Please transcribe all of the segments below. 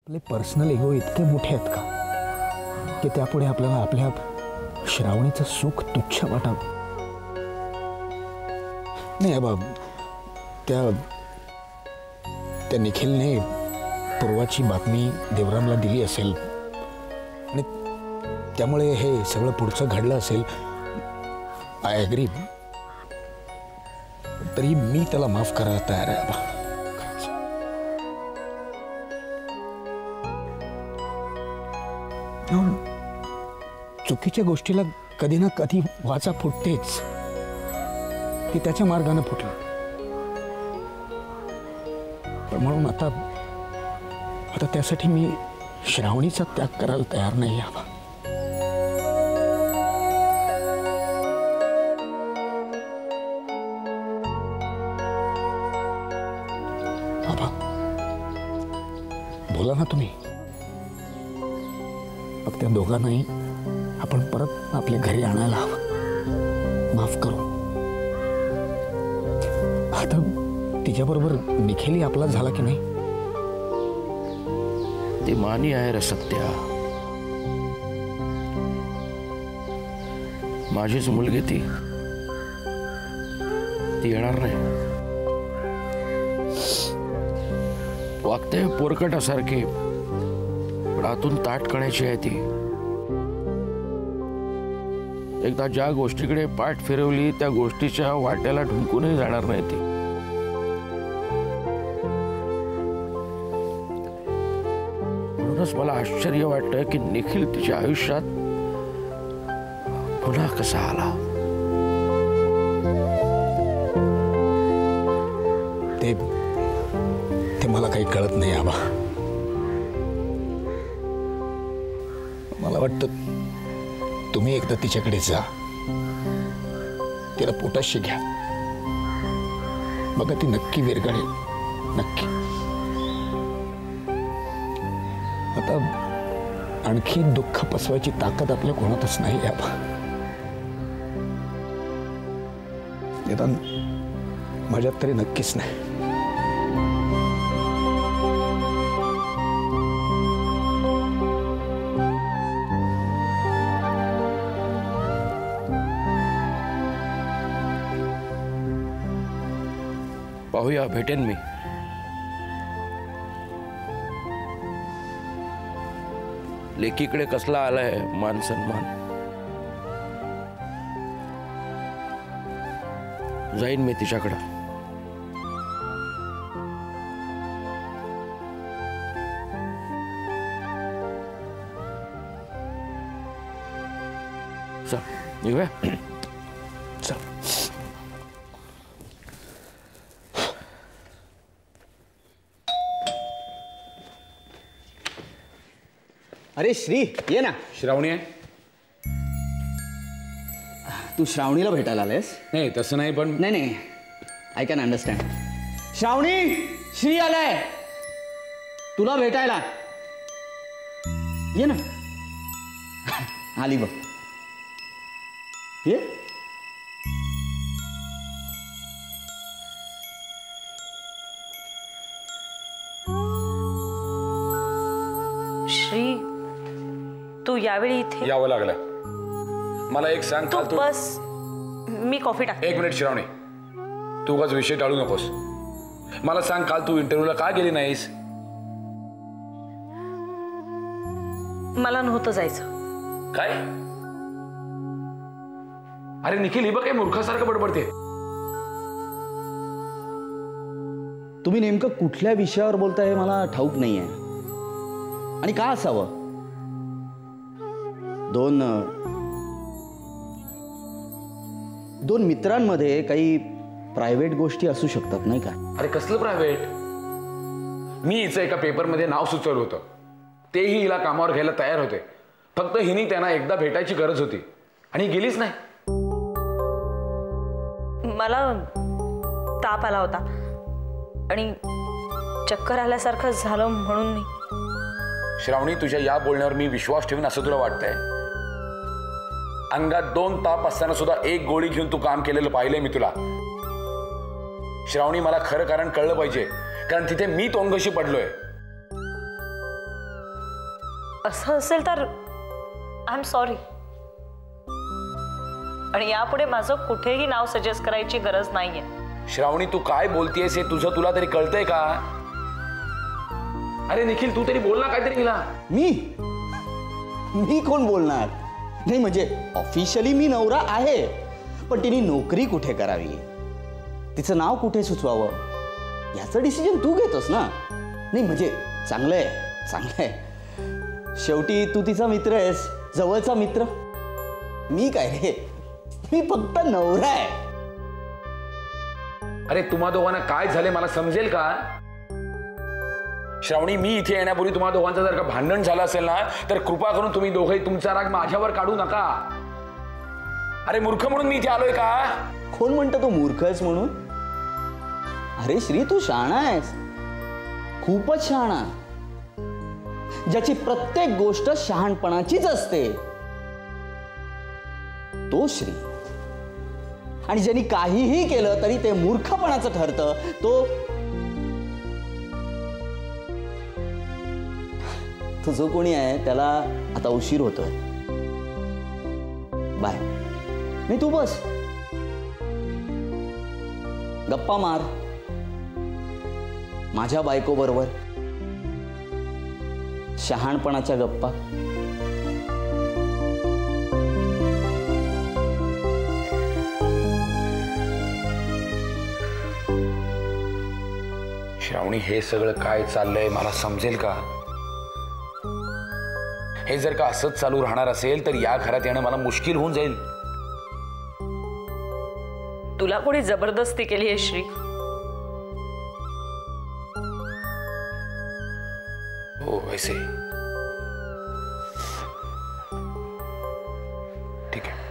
आपले personal ego इतके मोठे आहेत का की त्यापुढे आपल्याला आपल्या श्रावणीचं सुख तुच्छ वाटावं? नाही बाब, त्या निखिलने पूर्वाची बातमी देवरामला दिली असेल आणि त्यामुळे हे सगळं पुढचं घडलं असेल. I agree. तरी मी त्याला माफ करायला तयार आहे बाबा. चुकीच्या गोष्टीला कधी ना कधी वाचा फुटतेच. ती त्याच्या मार्गाने फुटली. पण म्हणून आता त्यासाठी मी श्रावणीचा त्याग करायला तयार नाही आहे. बाबा बोला ना तुम्ही. मग त्या दोघांनाही आपण परत आपल्या घरी आणायला हवं. माफ करू. आता तिच्याबरोबर निखिलही आपला झाला की नाही? ती मानी आहे रे सत्या. माझीच मुलगी ती येणार नाही. वागते पोरकटासारखी, पण आतून ताट कण्याची आहे ती. एकदा ज्या गोष्टीकडे पाठ फिरवली त्या गोष्टीच्या वाट्याला ढुंकूनही जाणार नाही ती. म्हणूनच मला आश्चर्य वाटतं की निखिल तिच्या आयुष्यात पुन्हा कसा आला. ते मला काही कळत नाही आबा. मला वाटतं तुम्ही एकदा तिच्याकडे जा, तिला पोटाशी घ्या. बघा ती नक्की विरघळेल. नक्की. आता आणखी दुःख पसवायची ताकद आपल्या कोणातच नाही आबा. निदान माझ्यात तरी नक्कीच नाही. पाहूया, भेटेन मी. लेकीकडे कसला आलाय मान सन्मान. जाईन मी तिच्याकडं. चल निघूया. चल. अरे श्री, ये ना. श्रावणी आहे? तू श्रावणीला भेटायला आलायस? नाही तसं नाही, पण नाही I can understand. Shravani, Shri आलाय तुला भेटायला. ये ना. आली बघ. ये. श्री, तू यावेळी इथे यावं लागलं. मला एक सांग, तू काल तू बस, मी कॉफी टाक. एक मिनिट श्रावणी, तू उगाच विषय टाळू नकोस. मला सांग, काल तू इंटरव्ह्यूला का गेली नाहीस? मला नव्हतं जायचं. काय? अरे निखिल, ही बघ काय मूर्खासारखं बडबडते. तुम्ही नेमकं कुठल्या विषयावर बोलताय हे मला ठाऊक नाही आहे. आणि का असावं? दोन मित्रांमध्ये काही प्रायव्हेट गोष्टी असू शकतात नाही का? अरे कसलं प्रायव्हेट? मी हिचं एका पेपरमध्ये नाव सुचवलं होतं. तेही हिला कामावर घ्यायला तयार होते. फक्त हिनी त्यांना एकदा भेटायची गरज होती आणि ही गेलीच नाही. मला ताप आला होता आणि चक्कर आल्यासारखं झालं म्हणून मी. श्रावणी, तुझ्या या बोलण्यावर मी विश्वास ठेवीन असं तुला वाटतंय? अंगात 2 ताप असताना सुद्धा एक गोळी घेऊन तू काम केलेलं पाहिलंय मी तुला. श्रावणी, मला खरं कारण कळलं पाहिजे, कारण तिथे मी तोंडघशी पडलोय. असं असेल तर आय एम सॉरी. आणि यापुढे माझं कुठेही नाव सजेस्ट करायची गरज नाहीये. श्रावणी, तू काय बोलतेयस हे तुला तरी कळतंय का? अरे निखिल, तू तरी बोल ना काहीतरी हिला. मी कोण बोलणार? नाही म्हणजे ऑफिशियली मी नवरा आहे, पण तिने नोकरी कुठे करावी, तिचं नाव कुठे सुचवावं याचं डिसिजन तू घेतोस ना. नाही म्हणजे चांगलंय चांगलंय, शेवटी तू तिचा मित्र आहेस, जवळचा मित्र. मी काय रे, मी फक्त नवरा आहे. अरे तुम्हा दोघांना काय झाले मला समजेल का? श्रावणी, मी इथे येण्यापूर्वी तुम्हा दोघांचं जर का भांडण झालं असेल ना, तर कृपा करून तुम्ही दोघंही तुमचा राग माझ्यावर काढू नका. अरे मूर्ख म्हणून मी इथे आलोय का? कोण म्हणतं तू मूर्ख आहेस म्हणून? अरे श्री, तू शहाणा आहेस, खूपच शहाणा. ज्याची प्रत्येक गोष्ट शहाणपणाचीच असते तो श्री. आणि ज्यांनी काहीही केलं तरी ते मूर्खपणाचं ठरतं तो जो कोणी आहे त्याला आता उशीर होतोय. बाय. नाही तू बस, गप्पा मार माझ्या बायको बरोबर, शहाणपणाच्या गप्पा. श्रावणी, हे सगळं काय चाललंय मला समजेल का? हे जर का असंच चालू राहणार असेल तर या घरात येणं मला मुश्किल होऊन जाईल. तुला कोणी जबरदस्ती केली आहे श्री? हो वैसे ठीक आहे.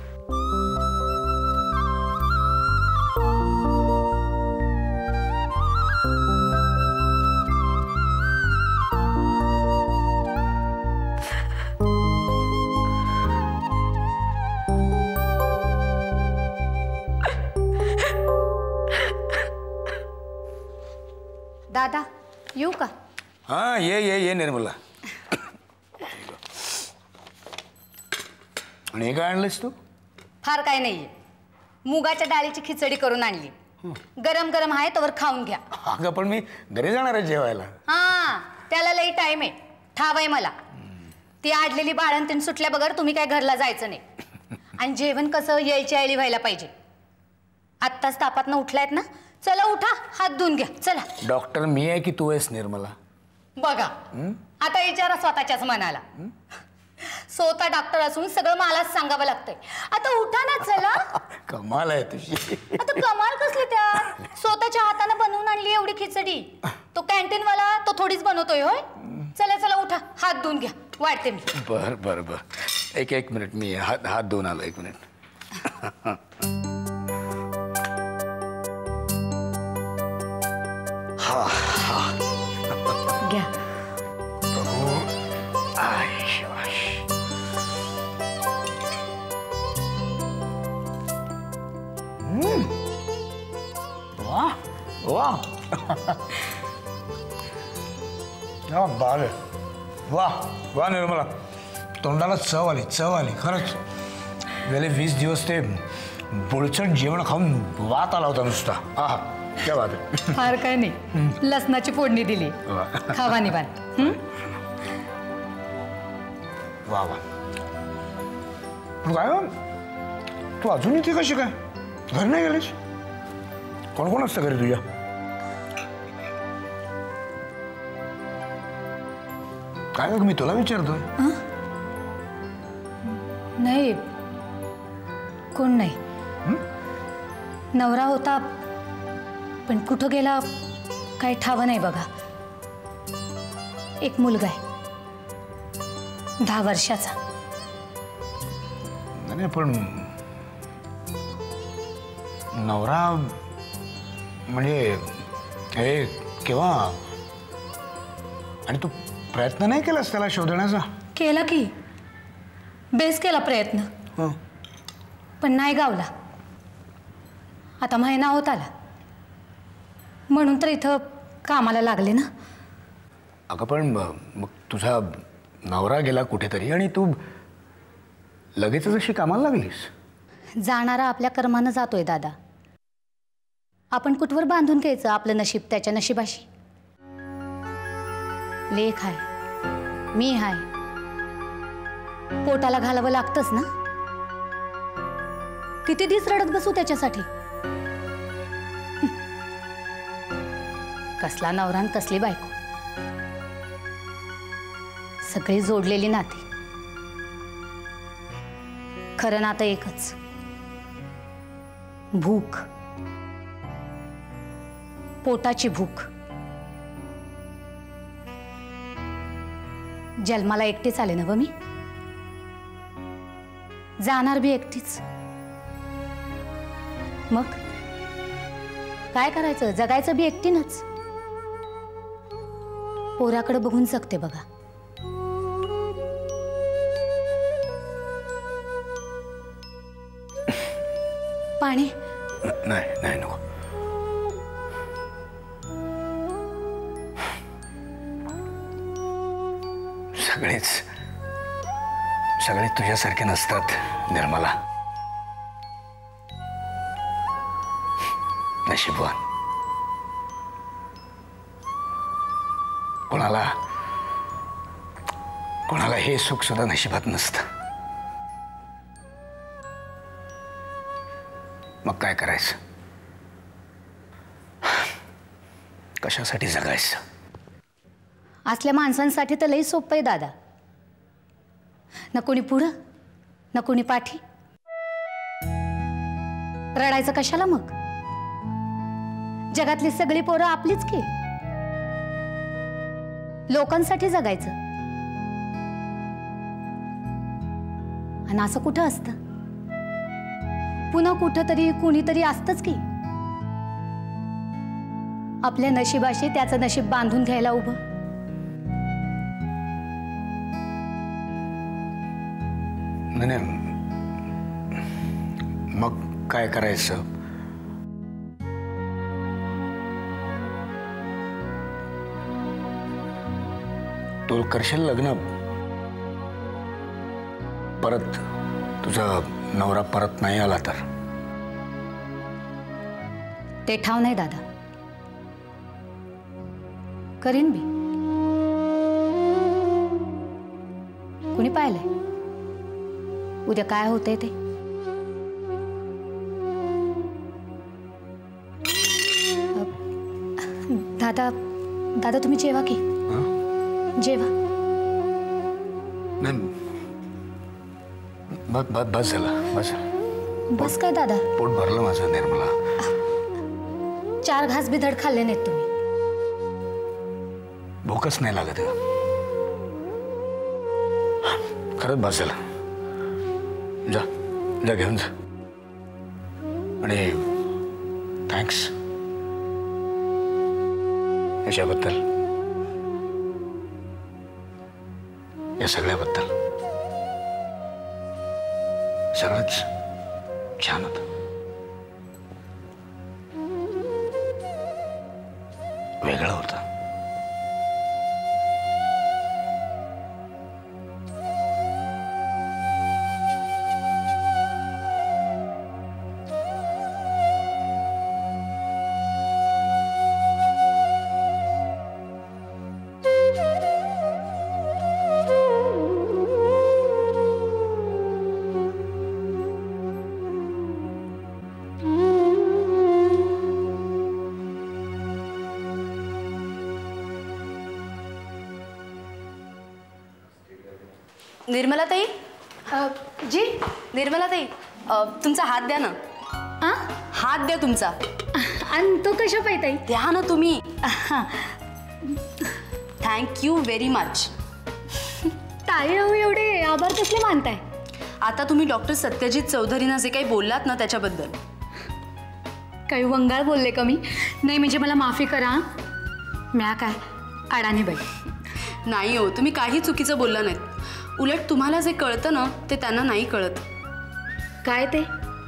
दादा येऊ का? हां, ये निर्मला. आणि हे काय आणलंस तू? फार काय नाहीये, मुगाच्या डाळीची खिचडी करून आणली. गरम गरम आहे तवर खाऊन घ्या. अगं पण मी घरी जाणार आहे जेवायला. हा, त्याला लई टाइम आहे, ठाव आहे मला. ती आडलेली बाळंतीण सुटल्या बगर तुम्ही काय घरला जायचं नाही. आणि जेवण कसं यायच्या वेळी व्हायला पाहिजे. आत्ताच तापातनं उठलायत ना, चला उठा, हात धुवून घ्या, चला. डॉक्टर मी आहे की तू आहेस निर्मला? बघा आता विचारा स्वतःच्याच मनाला. स्वतः डॉक्टर असून सगळं मलाच सांगावं लागतंय. आता उठा ना, चला. कमाल आहे तुझी. आता कमाल कसली त्यात? स्वतःच्या हाताने बनवून आणली एवढी खिचडी. तो कॅन्टीन वाला तो थोडीच बनवतोय होय. चला चला उठा, हात धुवून घ्या, वाढते मी. बर एक मिनिट, मी हात धुवून आलो. एक मिनिट. घ्या. वाह क्या बात आहे. वाह निर्मला, तोंडाला चव आली खरंच. गेले 20 दिवस ते बुळचट जेवण खाऊन वात आला होता नुसता. आहा, क्या बात आहे. फार काय नाही, लसणाची फोडणी दिली, खावा निवांत. वा पण काय तू अजून इथे कशी काय? घर नाही गेलीस? कोण असतं घरी तुझ्या? काय मी तुला विचारतोय. नाही, कोण नाही. नवरा होता पण कुठं गेला काही ठाव नाही बघा. एक मुलगा आहे 10 वर्षाचा. नाही पण नवरा म्हणजे हे केव्हा? आणि तू प्रयत्न नाही केलास त्याला शोधण्याचा? केला की, बेस केला प्रयत्न, पण नाही गावला. आता महिना होत आला म्हणून तर इथं कामाला लागले ना. अगं पण मग तुझा नवरा गेला कुठेतरी आणि तू लगेचच अशी कामाला लागलीस. जाणारा आपल्या कर्मानं जातोय दादा. आपण कुठवर बांधून घ्यायचं आपलं नशीब त्याच्या नशिबाशी. लेख आहे, मी आहे, पोटाला घालावं लागतंच ना. किती दिवस रडत बसू त्याच्यासाठी. कसला नवरा आणि कसली बायको, सगळी जोडलेली नाती. खरं नातं एकच, भूक, पोटाची भूक. जन्माला एकटीच आले ना व मी, जाणार भी एकटीच. मग काय करायचं, जगायचं बी एकटीनच. पोराकडे बघून जगते बघा. पाणी नाही नाही नको. सगळे तुझ्यासारखे नसतात निर्मला. नशीबवान कोणाला हे सुख सुद्धा नशिबात नसतं. मग काय करायचं, कशासाठी जगायचं. असल्या माणसांसाठी तर लई सोपं आहे दादा. न कोणी पुढं न कोणी पाठी. रडायचं कशाला मग. जगातली सगळी पोरं आपलीच की. लोकांसाठी जगायचं. आणि असं कुठं असतं. पुन्हा कुठं तरी कुणीतरी असतंच की आपल्या नशिबाशी त्याचं नशीब बांधून घ्यायला उभं. नाही, मग काय करायचं. तू करशील लग्न, परत तुझा नवरा परत नाही आला तर. ते ठाव नाही दादा. करीन बी. कुणी पाहिलंय उद्या काय होतंय ते. दादा दादा तुम्ही जेवा की. जेवा. नाही, बस झालं, बस. बस काय दादा, पोट भरलं माझं निर्मला. 4 घास बी धड खाल्ले नाहीत तुम्ही. भूकच नाही लागत. खरंच बस झालं. जा जा घेऊन जा. आणि थँक्स याच्याबद्दल, या सगळ्याबद्दल. सगळंच छान होतं. वेगळं होतं. निर्मलाताई, जी निर्मलाताई, तुमचा हात द्या ना. हात द्या तुमचा. आणि तो कशा पाहिजे द्या ना तुम्ही. Thank you very much. टाळी राहू एवढे आभार कसले मानताय. आता तुम्ही डॉक्टर सत्यजित चौधरींना जे काही बोललात ना त्याच्याबद्दल. काही वंगाळ बोलले का मी. नाही म्हणजे मला माफी करा. म्या काय अडाणी बाई. नाही हो, तुम्ही काही चुकीचं बोलला नाहीत. उलट तुम्हाला जे कळतं ना ते त्यांना नाही कळत. काय ते.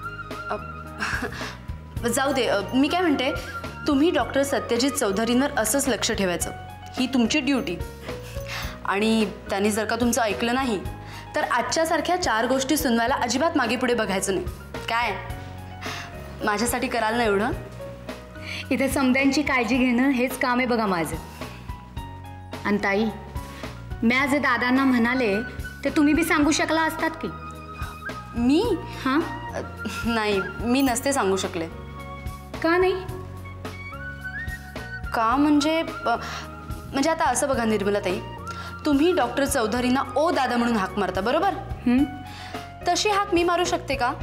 जाऊ दे. मी काय म्हणते, तुम्ही डॉक्टर सत्यजित चौधरींवर असंच लक्ष ठेवायचं. ही तुमची ड्युटी. आणि त्यांनी जर का तुमचं ऐकलं नाही तर आजच्यासारख्या 4 गोष्टी सुनवायला अजिबात मागे पुढे बघायचं नाही. काय माझ्यासाठी कराल ना एवढं? इथे समद्यांची काळजी घेणं हेच काम आहे बघा माझं. आणि ताई, मी जे दादांना म्हणाले ते तुम्ही बी सांगू शकला असतात की. मी हां नाही, मी नसते सांगू शकले. का नाही? का म्हणजे आता असं बघा निर्मलाताई, तुम्ही डॉक्टर चौधरींना ओ दादा म्हणून हाक मारता बरोबर? तशी हाक मी मारू शकते का?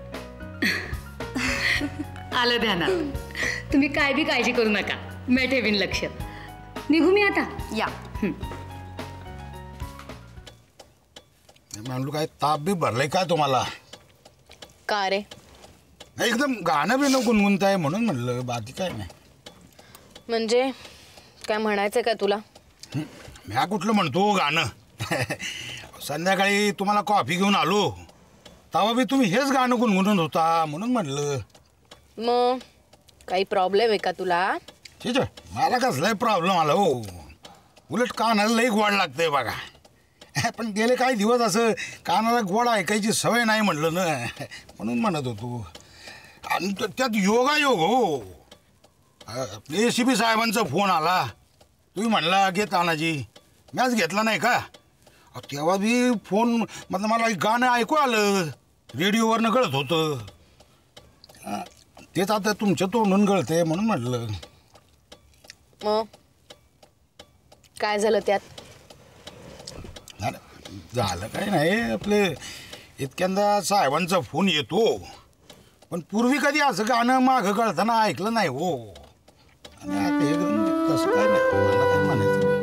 आलं ध्यानात. तुम्ही काय बी काळजी करू नका, मी ठेवीन लक्ष. निघू मी आता? या. म्हणलो काय ताप बी भरलाय काय तुम्हाला? का रे? एकदम गाणं बिणं गुणगुणताय म्हणून म्हणलं, बाकी काय नाही. म्हणजे काय म्हणायचं का तुला? म्या कुठलं म्हणतो गाणं. संध्याकाळी तुम्हाला कॉफी घेऊन आलो तेव्हा बी तुम्ही हेच गाणं गुणगुणत होता म्हणून म्हणलं. मग काही प्रॉब्लेम आहे का तुला? ठीक आहे, मला कसलाही प्रॉब्लेम आला हो. उलट कानाला लई गोड लागतंय बघा. पण गेले काही दिवस असं कानाला गोड ऐकायची सवय नाही म्हटलं ना, म्हणून म्हणत होतो. आणि त्यात योगायोग हो. ACP साहेबांचा फोन आला, तुम्ही म्हणला घे तानाजी, मॅच घेतला नाही का? तेव्हा बी फोन मतलब मला गाणं ऐकू आलं, रेडिओवरनं कळत होतं. तेच आता तुमच्या तोंडून कळतंय म्हणून म्हटलं. मग काय झालं त्यात? झालं काय नाही, आपले इतक्यांदा साहेबांचा फोन येतो, पण पूर्वी कधी असं गाणं मागं कळताना ऐकलं नाही हो. आणि आता एकदम तसं काय नाही, मला काय म्हणायचं नाही.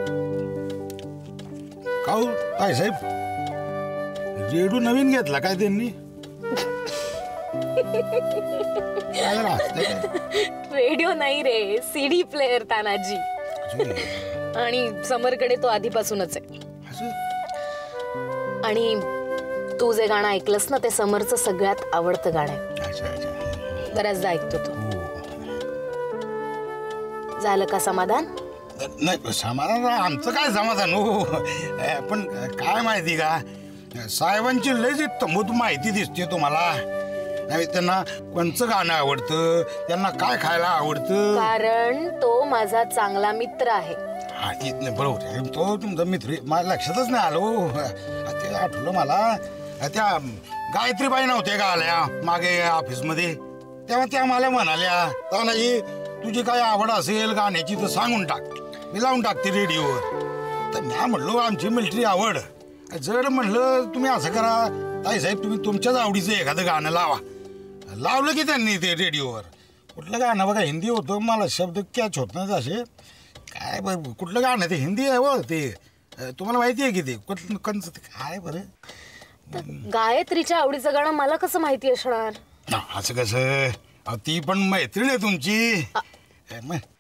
का हो काय साहेब, रेडिओ नवीन घेतला काय त्यांनी? रेडिओ नाही रे, CD प्लेअर तानाजी. आणि समरकडे तो आधीपासूनच आहे. आणि तू जे गाणं ऐकलंस ना ते समरचं सगळ्यात आवडतं गाणं आहे. बऱ्याचदा ऐकतो तो. झालं का समाधान? नाही समाधान, आमचं काय समाधान हो. पण काय माहिती का, साहेबांची लयच तंबूत माहिती दिसते तुम्हाला. नाही त्यांना कोणचं गाणं आवडतं, त्यांना काय खायला आवडतं. कारण तो माझा चांगला मित्र आहे. हा बरोबर आहे, तो तुमचा मित्र. मला लक्षातच नाही आलो. ते आठवलं मला, त्या गायत्रीबाई नव्हत्या का आल्या मागे ऑफिसमध्ये, तेव्हा त्या मला म्हणाल्या, तानाजी तुझी काय आवड असेल गाण्याची तर सांगून टाक, मी लावून टाकते रेडिओवर. तर मी म्हणलो आमची मिलिटरी आवड. जर म्हणलं तुम्ही असं करा ताईसाहेब, तुम्ही तुमच्याच आवडीचं एखादं गाणं लावा. लावलं की त्यांनी ते रेडिओवर. कुठलं गाणं बघा, हिंदी होतं, मला शब्द कॅच होत नाही असे. काय बरं कुठलं गाणं ते हिंदी आहे हो, ते तुम्हाला माहिती आहे की ते कुठलं कंच काय बरं. गायत्रीच्या आवडीचं गाणं मला कसं माहिती असणार? असं कसं, ती पण मैत्रीण आहे तुमची.